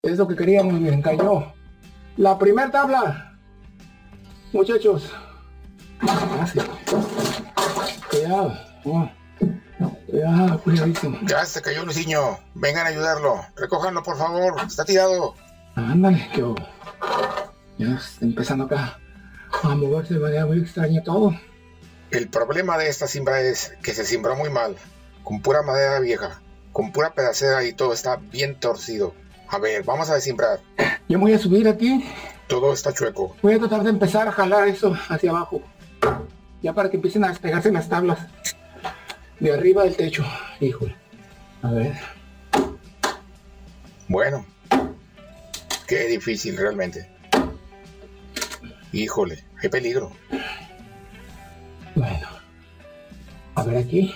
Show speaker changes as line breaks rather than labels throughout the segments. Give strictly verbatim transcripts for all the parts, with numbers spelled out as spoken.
Es lo que queríamos, miren, cayó. La primera tabla. Muchachos. Ah, sí. Cuidado. Oh. Cuidado, cuidadísimo.
Ya se cayó Luisinho. Vengan a ayudarlo. Recójanlo, por favor. Está tirado.
Ándale, que oh. Ya está empezando acá a moverse de manera muy extraña todo.
El problema de esta siembra es que se sembró muy mal. Con pura madera vieja. Con pura pedacera y todo está bien torcido. A ver, vamos a desimbrar.
Yo me voy a subir aquí.
Todo está chueco.
Voy a tratar de empezar a jalar eso hacia abajo. Ya para que empiecen a despegarse las tablas de arriba del techo. Híjole. A ver.
Bueno. Qué difícil realmente. Híjole, hay peligro.
Bueno. A ver aquí.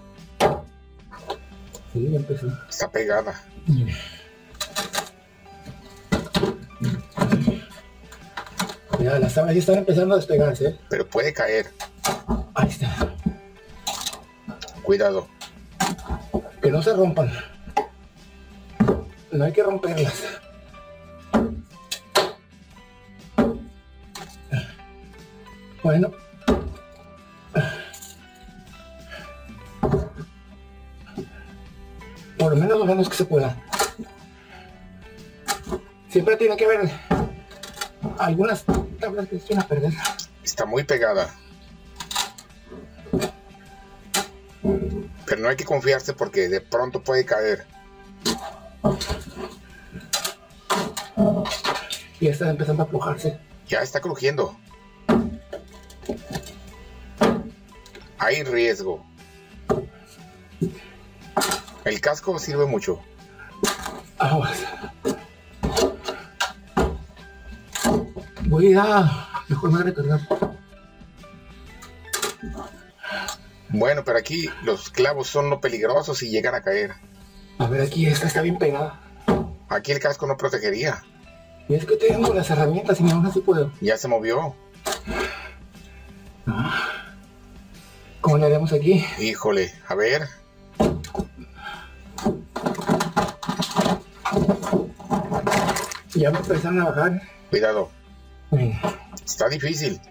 Sí, ya empezó.
Está pegada.
Ya, las tablas ya están empezando a despegarse, ¿eh?
Pero puede caer.
Ahí está.
Cuidado.
Que no se rompan. No hay que romperlas. Bueno. Por lo menos lo menos que se pueda. Siempre tiene que haber algunas tablas que se echan a perder.
Está muy pegada. Pero no hay que confiarse porque de pronto puede caer.
Y está empezando a aflojarse.
Ya está crujiendo. Hay riesgo. El casco sirve mucho.
Aguas. Voy a... Mejor me voy a recargar.
Bueno, pero aquí los clavos son lo peligrosos y llegan a caer.
A ver, aquí esta está bien pegada.
Aquí el casco no protegería.
Y es que tengo las herramientas y ni aún así puedo.
Ya se movió.
¿Cómo le haremos aquí?
Híjole, a ver.
Ya me empezaron a bajar.
Cuidado.
Venga.
Está difícil.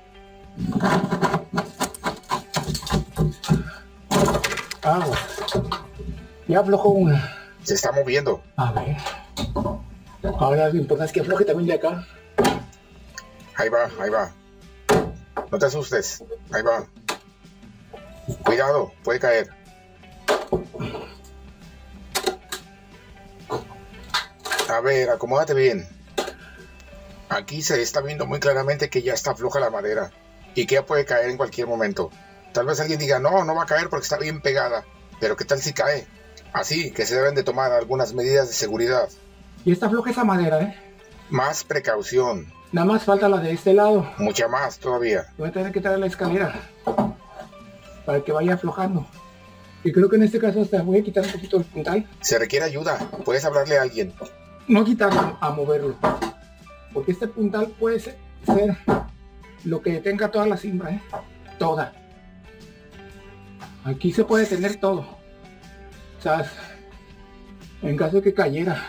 Agua. Ya aflojó una.
Se está moviendo.
A ver. Ahora lo importante es que afloje también de acá.
Ahí va, ahí va. No te asustes. Ahí va. Cuidado, puede caer. A ver, acomódate bien. Aquí se está viendo muy claramente que ya está floja la madera y que ya puede caer en cualquier momento. Tal vez alguien diga, no, no va a caer porque está bien pegada. Pero ¿qué tal si cae? Así que se deben de tomar algunas medidas de seguridad.
Y está floja esa madera, ¿eh?
Más precaución.
Nada más falta la de este lado.
Mucha más todavía.
Voy a tener que traer la escalera para que vaya aflojando. Y creo que en este caso hasta voy a quitar un poquito el puntal.
Se requiere ayuda. Puedes hablarle a alguien.
No quitarlo, a moverlo. Porque este puntal puede ser lo que detenga toda la siembra, ¿eh? Toda. Aquí se puede tener todo. O sea, en caso de que cayera.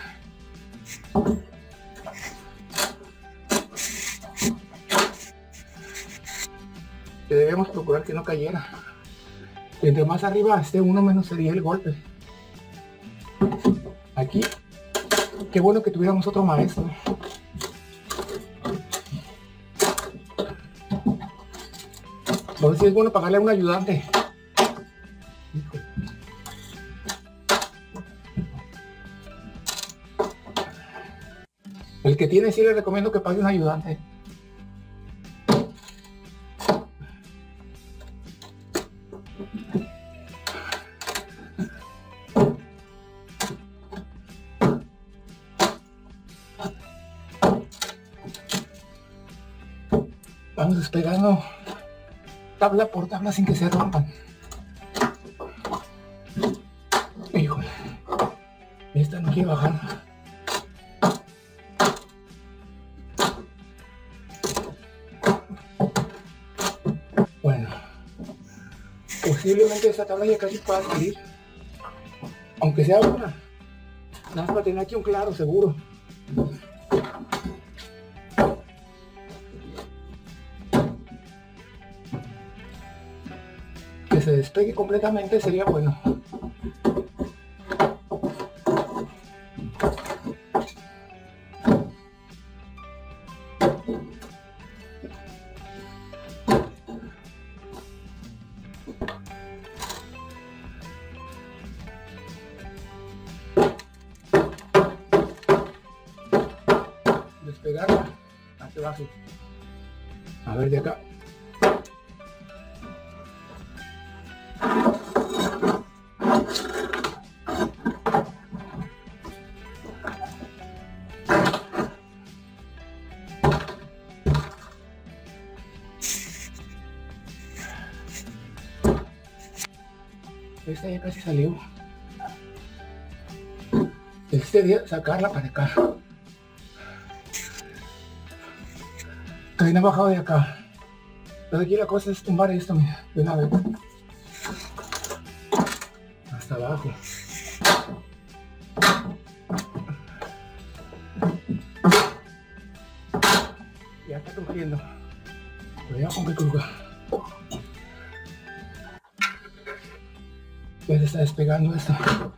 Que debemos procurar que no cayera. Entre más arriba esté uno, menos sería el golpe. Aquí, qué bueno que tuviéramos otro maestro. No sé si es bueno pagarle a un ayudante. El que tiene sí le recomiendo que pague un ayudante. Vamos despegando tabla por tabla sin que se rompan. Híjole, esta no quiere bajar. Bueno, posiblemente esta tabla ya casi pueda salir, aunque sea una, nada más para tener aquí un claro seguro. Que se despegue completamente sería bueno. Despegarla hacia abajo. A ver de acá. Esta ya casi salió. El sería sacarla para acá. Todavía no he bajado de acá. Pero aquí la cosa es tumbar esto, mira, de una vez. Hasta abajo. Ya está crujiendo. Cuidado con que cruja. Ya se está despegando esto.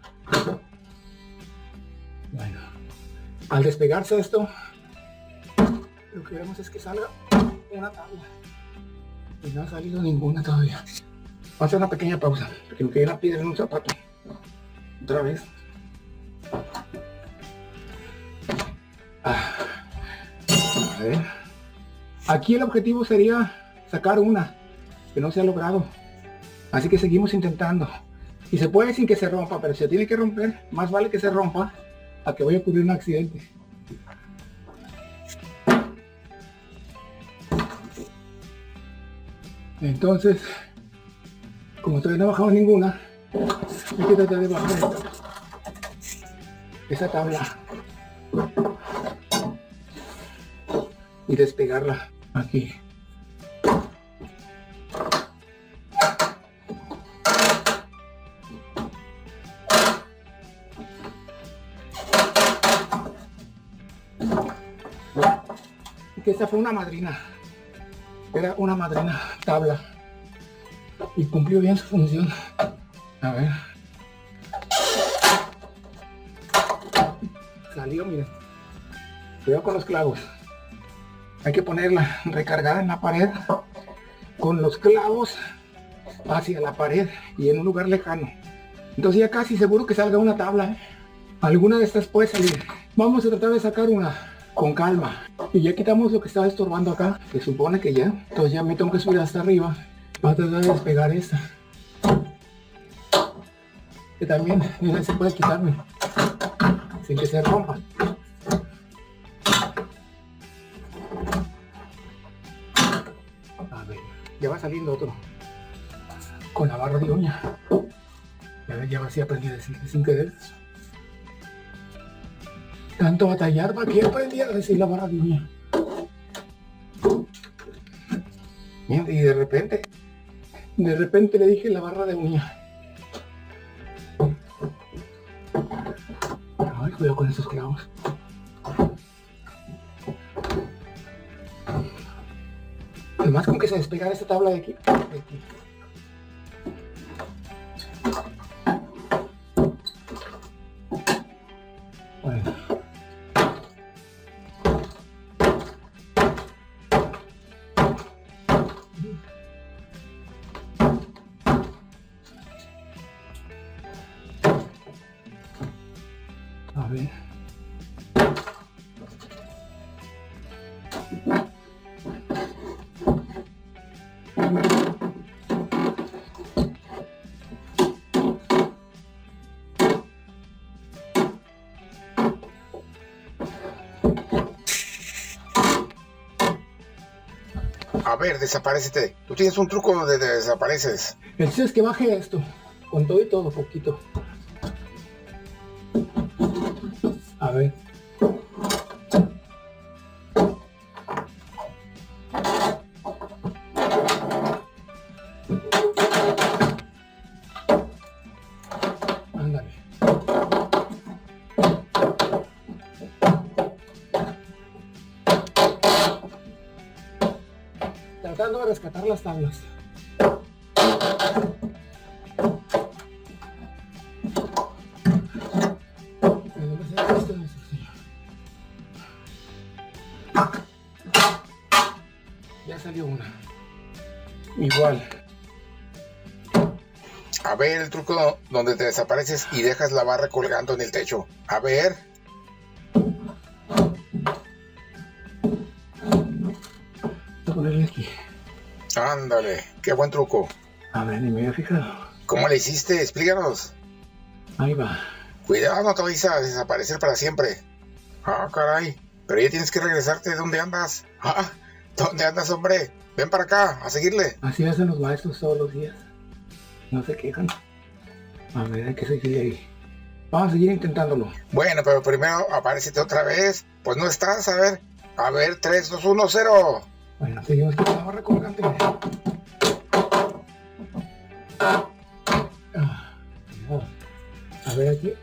Bueno, al despegarse esto, lo que queremos es que salga una tabla. Y no ha salido ninguna todavía. Vamos a hacer una pequeña pausa, porque me quedé la piedra en un zapato. Otra vez. Ah. A ver. Aquí el objetivo sería sacar una, que no se ha logrado. Así que seguimos intentando. Y se puede sin que se rompa, pero si se tiene que romper, más vale que se rompa a que vaya a ocurrir un accidente. Entonces, como todavía no he bajado ninguna, hay que tratar de bajar esta, esa tabla y despegarla aquí. Que esta fue una madrina, era una madrina tabla y cumplió bien su función. A ver, salió, miren. Cuidado con los clavos, hay que ponerla recargada en la pared con los clavos hacia la pared y en un lugar lejano. Entonces ya casi seguro que salga una tabla, ¿eh? Alguna de estas puede salir. Vamos a tratar de sacar una con calma. Y ya quitamos lo que estaba estorbando acá, que supone que ya. Entonces ya me tengo que subir hasta arriba para tratar de despegar esta. Que también mira, se puede quitarme sin que se rompa. A ver, ya va saliendo otro. Con la barra de uña. A ver, ya va así aprendí a decir sin querer. Tanto batallar para que aprendí a decir la barra de uña. Y de repente, de repente le dije la barra de uña. Ay, cuidado con esos clavos. Además con que se despegara esta tabla de aquí. De aquí. Bueno. A ver.
A ver, desaparécete. Tú tienes un truco donde te desapareces.
El chiste es que baje esto, con todo y todo, poquito. A ver. Ándale. tratando de rescatar las tablas. Ya salió una. Igual.
A ver el truco donde te desapareces y dejas la barra colgando en el techo. A ver.
Voy a ponerle aquí.
Ándale, qué buen truco.
A ver, ni me había fijado.
¿Cómo le hiciste? Explícanos.
Ahí va.
Cuidado, no te vayas a desaparecer para siempre. Ah, caray. Pero ya tienes que regresarte de donde andas. Ah, ¿dónde andas, hombre? Ven para acá, a seguirle.
Así hacen los maestros todos los días. No se quejan. A ver, hay que seguirle ahí. Vamos a seguir intentándolo.
Bueno, pero primero aparécete otra vez. Pues no estás, a ver. A ver, tres, dos, uno, cero.
Bueno, seguimos con la barra colgante. Ah, a ver aquí.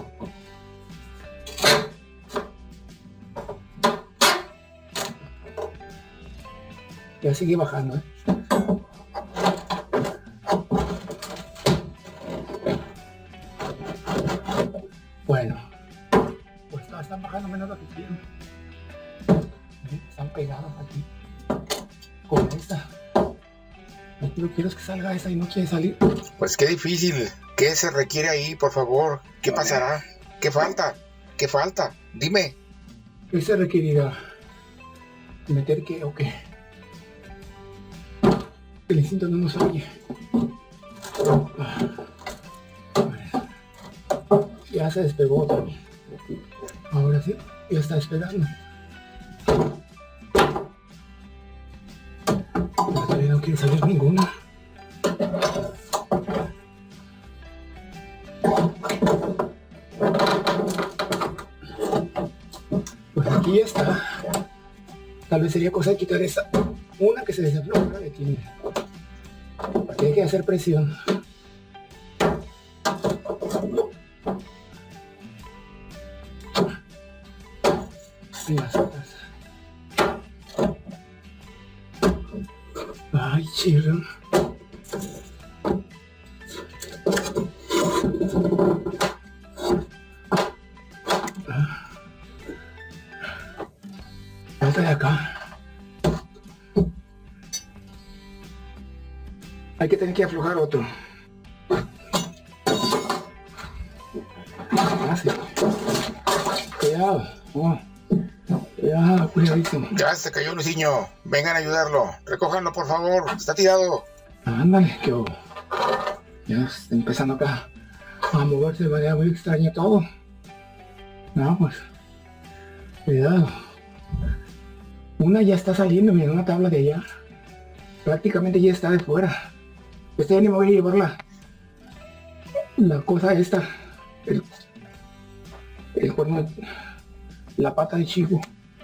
Ya sigue bajando, ¿eh? Bueno, pues no, están bajando menos lo que quiero. Están pegados aquí con esta. Lo que quiero es que salga esa y no quiere salir.
Pues qué difícil. ¿Qué se requiere ahí, por favor? ¿Qué pasará? ¿Qué falta? ¿Qué falta? Dime.
¿Qué se requerirá? ¿Meter qué o qué? El instinto no nos oye. Ya se despegó otro. Ahora sí, ya está despegando. Pero todavía no quiere salir ninguna. Pues aquí ya está. Tal vez sería cosa de quitar esa. Una que se desafloja de aquí. Aquí hay que hacer presión. Y las otras. Ay, chido. Falta de acá. Hay que tener que aflojar otro. Ah, sí. Cuidado. Oh. Cuidado, cuidadísimo.
Ya se cayó Luisinho. Vengan a ayudarlo. Recójanlo, por favor. Está tirado.
Ándale, que oh. Ya está empezando acá a moverse de manera muy extraña todo. No, pues. Cuidado. Una ya está saliendo, miren, una tabla de allá. Prácticamente ya está de fuera. Este ya ni me voy a llevar la, la cosa esta. El, el cuerno, la pata de chivo.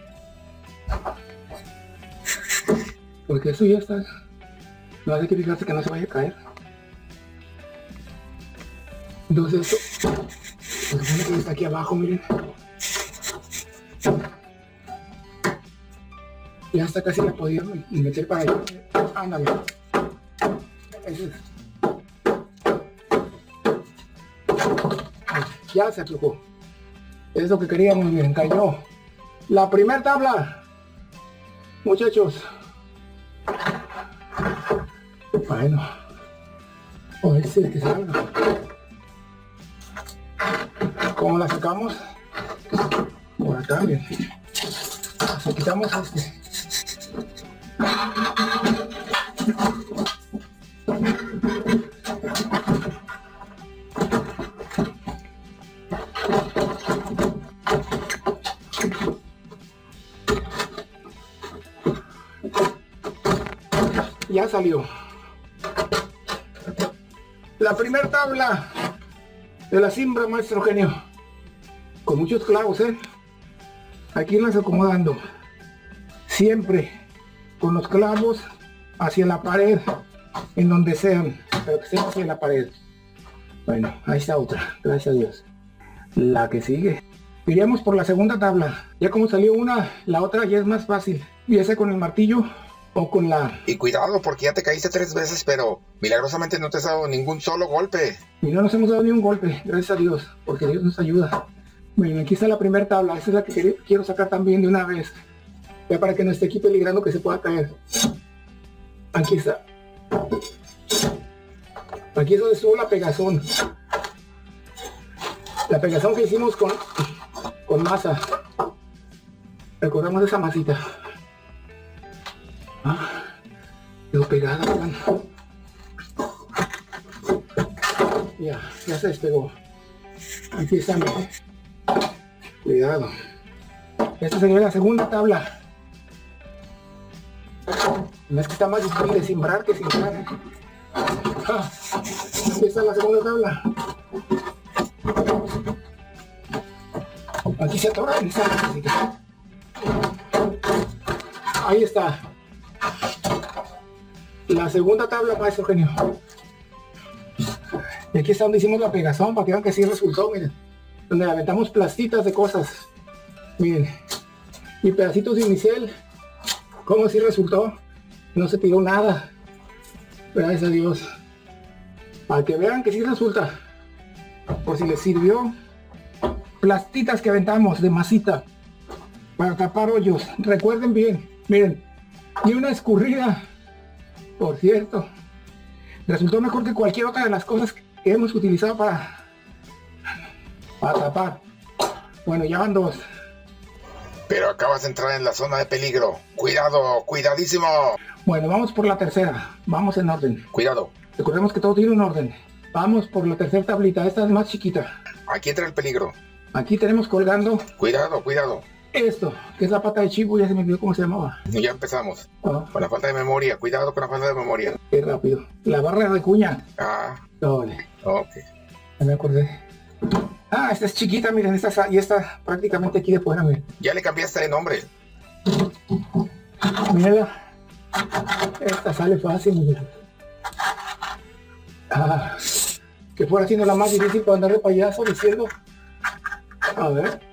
Porque eso ya está. No hay que fijarse que no se vaya a caer. Entonces esto se supone que está aquí abajo, miren. Ya hasta casi la podía meter para allá. Ándale. Eso es. Ya se aflojó. Es lo que queríamos, miren, cayó. La primera tabla. Muchachos. Bueno. A ver si es que salga. ¿Cómo la sacamos? Por acá, bien. Así quitamos este. Ya salió. La primera tabla de la cimbra, maestro genio. Con muchos clavos, ¿eh? Aquí las acomodando. Siempre con los clavos hacia la pared, en donde sean, pero que sea hacia la pared. Bueno, ahí está otra, gracias a Dios. La que sigue. Iríamos por la segunda tabla. Ya como salió una, la otra ya es más fácil. Y esa con el martillo o con la...
Y cuidado, porque ya te caíste tres veces, pero milagrosamente no te has dado ningún solo golpe.
Y no nos hemos dado ni un golpe, gracias a Dios, porque Dios nos ayuda. Miren, aquí está la primera tabla, esa es la que quiero sacar también de una vez, ya para que no esté aquí peligrando que se pueda caer. Aquí está. Aquí es donde estuvo la pegazón. La pegazón que hicimos con, con masa. Recordamos esa masita. Ah, quedó pegada, ¿verdad? Ya, ya se despegó. Aquí está, ¿eh? Cuidado. Esta sería la segunda tabla. No es que está más difícil de simbrar que simbrar. Ah, aquí está la segunda tabla. Aquí se atora esa masita. Ahí está. La segunda tabla, maestro genio. Y aquí está donde hicimos la pegazón, para que vean que sí resultó, miren. Donde aventamos plastitas de cosas. Miren. Y pedacitos de unicel. ¿Cómo sí resultó? No se tiró nada. Gracias a Dios. Para que vean que sí resulta. Por si les sirvió. Plastitas que aventamos de masita. Para tapar hoyos. Recuerden bien. Miren. Y una escurrida. Por cierto. Resultó mejor que cualquier otra de las cosas que hemos utilizado para, para tapar. Bueno, ya van dos.
Pero acabas de entrar en la zona de peligro. Cuidado, cuidadísimo.
Bueno, vamos por la tercera. Vamos en orden.
Cuidado.
Recordemos que todo tiene un orden. Vamos por la tercera tablita. Esta es más chiquita.
Aquí entra el peligro.
Aquí tenemos colgando.
Cuidado, cuidado.
Esto, que es la pata de chivo. Ya se me olvidó cómo se llamaba.
Ya empezamos.
Oh.
Con la falta de memoria. Cuidado con la falta de memoria.
Qué rápido. La barra de cuña.
Ah.
Doble.
Ok.
Ya me acordé. Ah, esta es chiquita, miren, esta ya está prácticamente aquí de fuera, miren.
Ya le cambiaste de nombre.
Mírala. Esta sale fácil, miren. Ah, que fuera siendo la más difícil para andar de payaso diciendo. A ver.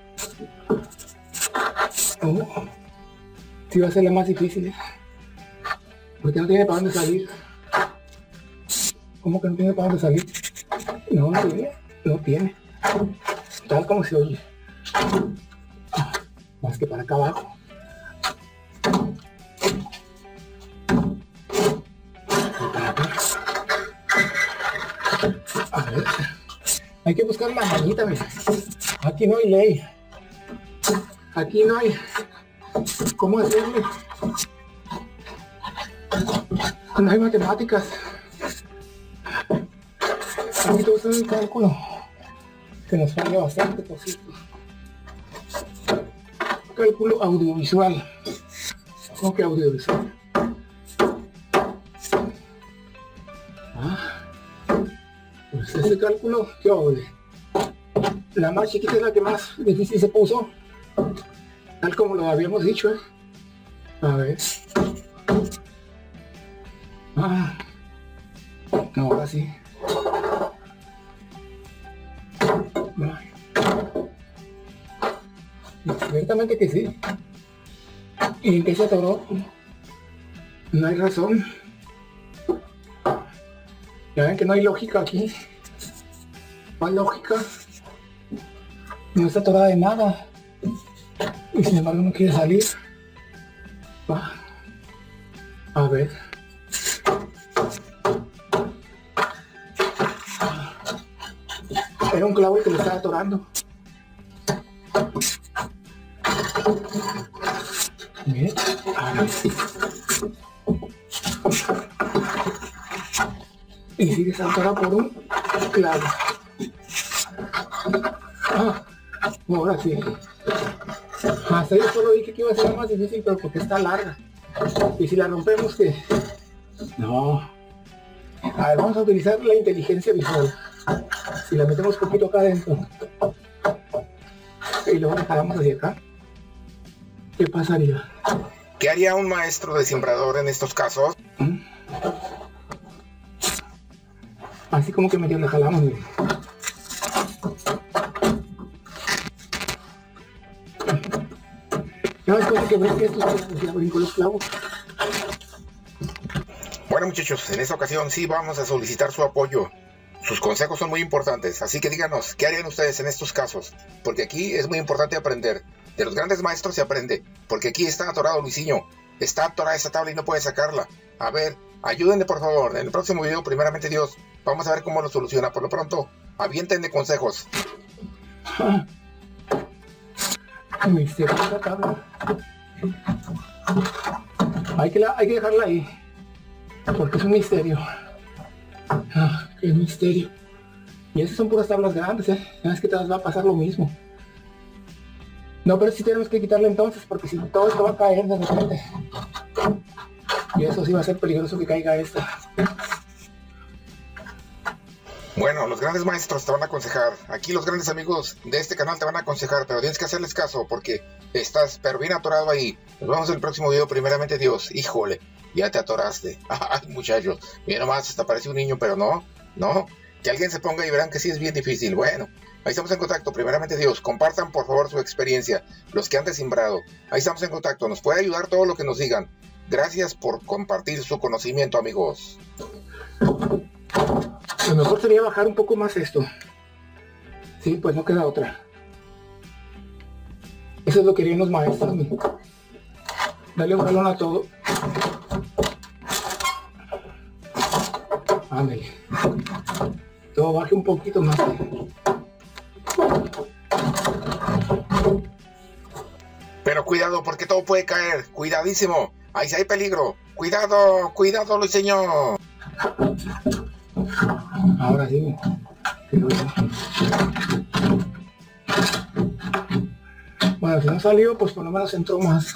Oh, sí va a ser la más difícil. Porque no tiene para dónde salir. ¿Cómo que no tiene para dónde salir? No, no tiene. No tiene. Tal como se oye. Más que para acá abajo. Para acá. A ver. Hay que buscar la manita, mira. Aquí no hay ley. Aquí no hay cómo hacerle. No hay matemáticas. Aquí todo está en el cálculo. Que nos falla bastante, por cierto. Cálculo audiovisual. ¿Cómo que audiovisual? Ah, pues ese cálculo, qué obvio. La más chiquita es la que más difícil se puso. Tal como lo habíamos dicho, ¿eh? A ver. Ah, no, ahora sí. Ciertamente que sí. ¿Y en qué se atoró? No hay razón. Ya ven que no hay lógica aquí. No hay lógica. No está atorada de nada. Y sin embargo no quiere salir. Va. A ver. Era un clavo el que le estaba atorando. Bien. A ver. Y sigue atorado por un clavo. Ah, ahora sí. Hasta yo solo dije que iba a ser más difícil, pero porque está larga. Y si la rompemos, ¿qué? No. A ver, vamos a utilizar la inteligencia visual. Si la metemos un poquito acá adentro y luego la jalamos hacia acá, ¿qué pasaría?
¿Qué haría un maestro de siembrador en estos casos?
¿Mm? Así como que medio la jalamos, miren. Ya después de que brinque estos clavos, ya brinco los clavos.
Bueno, muchachos, en esta ocasión sí vamos a solicitar su apoyo. Sus consejos son muy importantes, así que díganos, ¿qué harían ustedes en estos casos? Porque aquí es muy importante aprender. De los grandes maestros se aprende, porque aquí está atorado Luisinho. Está atorada esa tabla y no puede sacarla. A ver, ayúdenle por favor. En el próximo video, primeramente Dios, vamos a ver cómo lo soluciona. Por lo pronto, aviéntenle consejos.
Misterio esa tabla. Hay que, la, hay que dejarla ahí, porque es un misterio. Ah, qué misterio. Y esas son puras tablas grandes, ¿eh? Es que te va a pasar lo mismo. No, pero sí tenemos que quitarla entonces, porque si todo esto va a caer de repente. Y eso sí va a ser peligroso que caiga esta.
Bueno, los grandes maestros te van a aconsejar. Aquí los grandes amigos de este canal te van a aconsejar, pero tienes que hacerles caso porque estás pero bien atorado ahí. Nos vemos en el próximo video, primeramente Dios. Híjole, ya te atoraste. Ay, muchachos, mira nomás, hasta parece un niño, pero no, no. Que alguien se ponga y verán que sí es bien difícil. Bueno, ahí estamos en contacto, primeramente Dios. Compartan por favor su experiencia, los que han desimbrado. Ahí estamos en contacto, nos puede ayudar todo lo que nos digan. Gracias por compartir su conocimiento, amigos.
Lo mejor sería bajar un poco más esto. Sí, pues no queda otra. Eso es lo que querían los maestros. Dale un jalón a todo. Ándale. Todo baje un poquito más.
Pero cuidado porque todo puede caer. Cuidadísimo. Ahí sí hay peligro. Cuidado, cuidado, Luisinho.
Ahora sí. Bueno, si no salió, pues por lo menos entró más.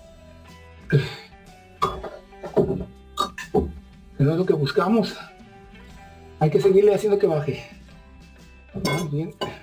No es lo que buscamos. Hay que seguirle haciendo que baje. Muy bien.